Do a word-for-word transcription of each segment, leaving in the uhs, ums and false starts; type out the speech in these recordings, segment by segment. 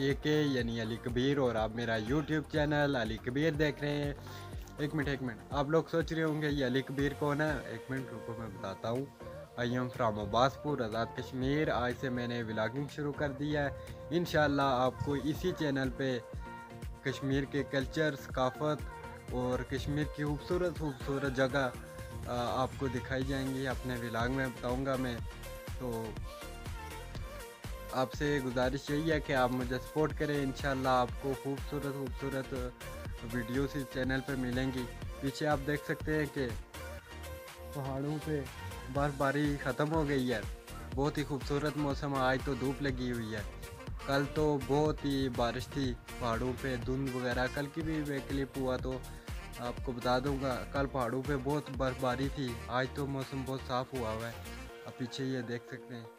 ए के यानी अली कबीर और आप मेरा यूट्यूब चैनल अली कबीर देख रहे हैं। एक मिनट एक मिनट आप लोग सोच रहे होंगे ये अली कबीर कौन है। एक मिनट रुको मैं बताता हूँ। I am from Abbaspur Azad Kashmir. आज से मैंने व्लॉगिंग शुरू कर दिया है। इंशाल्लाह आपको इसी चैनल पे कश्मीर के कल्चर, सकाफ़त और कश्मीर की खूबसूरत खूबसूरत जगह आपको दिखाई जाएंगी। अपने व्लॉग में बताऊँगा मैं। तो आपसे गुजारिश यही है कि आप मुझे सपोर्ट करें। इंशाल्लाह आपको खूबसूरत खूबसूरत वीडियोस इस चैनल पे मिलेंगी। पीछे आप देख सकते हैं कि पहाड़ों पे बर्फबारी ख़त्म हो गई है। बहुत ही खूबसूरत मौसम है। आज तो धूप लगी हुई है। कल तो बहुत ही बारिश थी पहाड़ों पे, धुंध वगैरह। कल की भी मैं क्लिप हुआ तो आपको बता दूंगा। कल पहाड़ों पे बहुत बर्फबारी थी। आज तो मौसम बहुत साफ़ हुआ हुआ है। आप पीछे ये देख सकते हैं।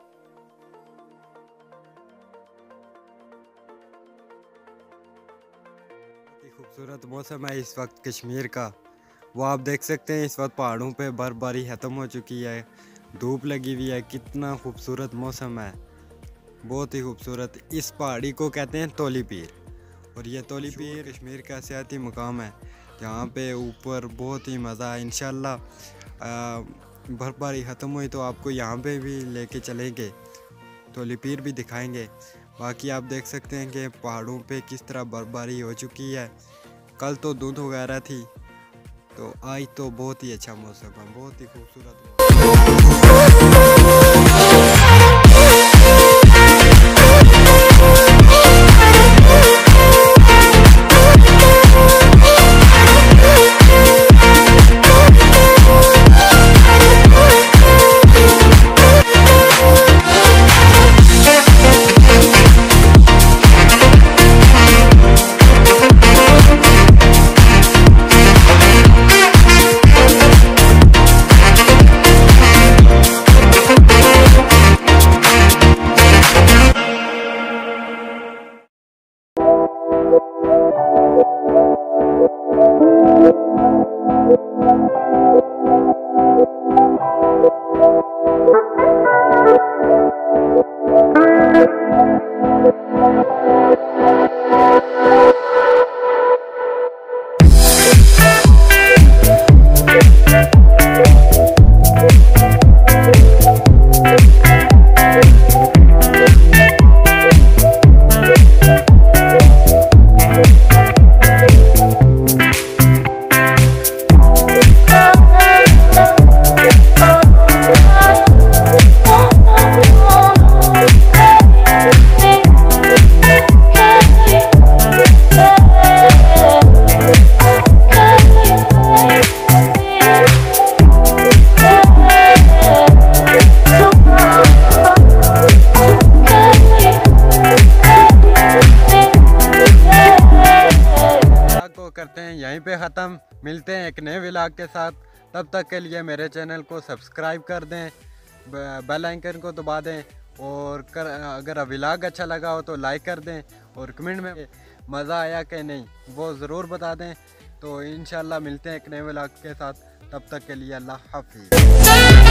खूबसूरत मौसम है इस वक्त कश्मीर का। वो आप देख सकते हैं इस वक्त पहाड़ों पे बर्फबारी ख़त्म हो चुकी है, धूप लगी हुई है। कितना खूबसूरत मौसम है, बहुत ही खूबसूरत। इस पहाड़ी को कहते हैं तोली पीर और ये तोली पीर कश्मीर का सियाती मुकाम है जहाँ पे ऊपर बहुत ही मज़ा है। इंशाल्लाह बर्फबारी ख़त्म हुई तो आपको यहाँ पे भी लेके चलेंगे, तोली पीर भी दिखाएंगे। बाकी आप देख सकते हैं कि पहाड़ों पे किस तरह बर्फबारी हो चुकी है। कल तो धुंध वगैरह थी, तो आज तो बहुत ही अच्छा मौसम है, बहुत ही खूबसूरत। करते हैं यहीं पे ख़त्म। मिलते हैं एक नए व्लॉग के साथ। तब तक के लिए मेरे चैनल को सब्सक्राइब कर दें, बेल आइकन को दबा दें और कर, अगर व्लॉग अच्छा लगा हो तो लाइक कर दें और कमेंट में मज़ा आया कि नहीं वो ज़रूर बता दें। तो इंशाल्लाह मिलते हैं एक नए व्लॉग के साथ। तब तक के लिए अल्लाह हाफिज़।